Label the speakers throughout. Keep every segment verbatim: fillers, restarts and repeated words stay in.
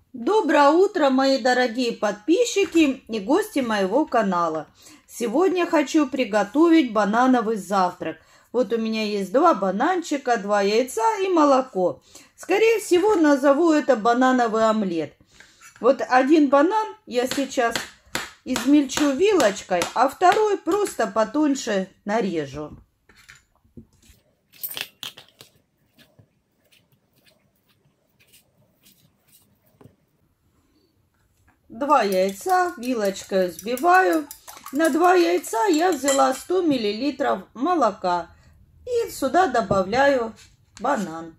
Speaker 1: Доброе утро, мои дорогие подписчики и гости моего канала. Сегодня хочу приготовить банановый завтрак. Вот у меня есть два бананчика, два яйца и молоко. Скорее всего, назову это банановый омлет. Вот один банан я сейчас измельчу вилочкой, а второй просто потоньше нарежу. Два яйца вилочкой взбиваю. На два яйца я взяла сто миллилитров молока. И сюда добавляю банан.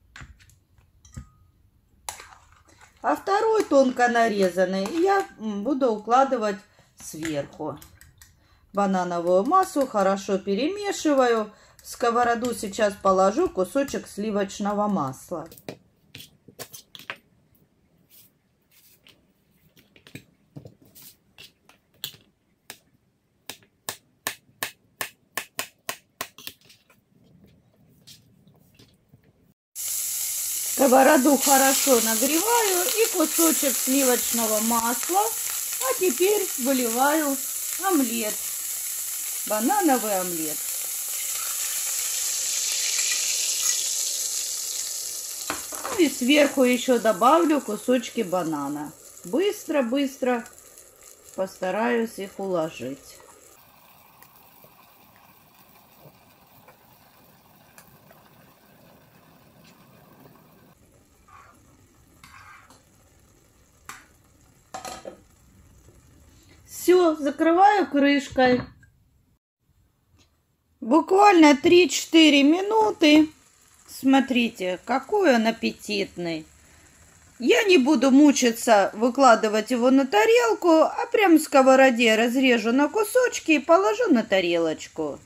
Speaker 1: А второй тонко нарезанный я буду укладывать сверху. Банановую массу хорошо перемешиваю. В сковороду сейчас положу кусочек сливочного масла. Сковороду хорошо нагреваю и кусочек сливочного масла. А теперь выливаю омлет, банановый омлет. Ну и сверху еще добавлю кусочки банана. Быстро-быстро постараюсь их уложить. Все, закрываю крышкой. Буквально три-четыре минуты. Смотрите, какой он аппетитный. Я не буду мучиться выкладывать его на тарелку, а прям в сковороде разрежу на кусочки и положу на тарелочку.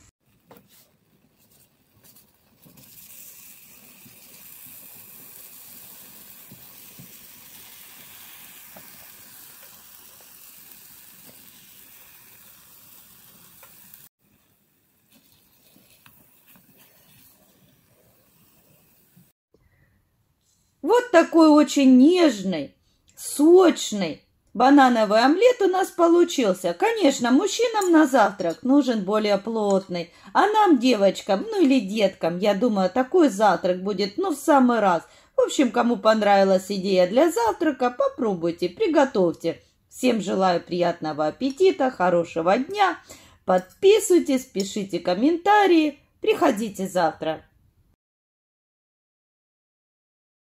Speaker 1: Вот такой очень нежный, сочный банановый омлет у нас получился. Конечно, мужчинам на завтрак нужен более плотный, а нам, девочкам, ну или деткам, я думаю, такой завтрак будет, ну, в самый раз. В общем, кому понравилась идея для завтрака, попробуйте, приготовьте. Всем желаю приятного аппетита, хорошего дня. Подписывайтесь, пишите комментарии, приходите завтра.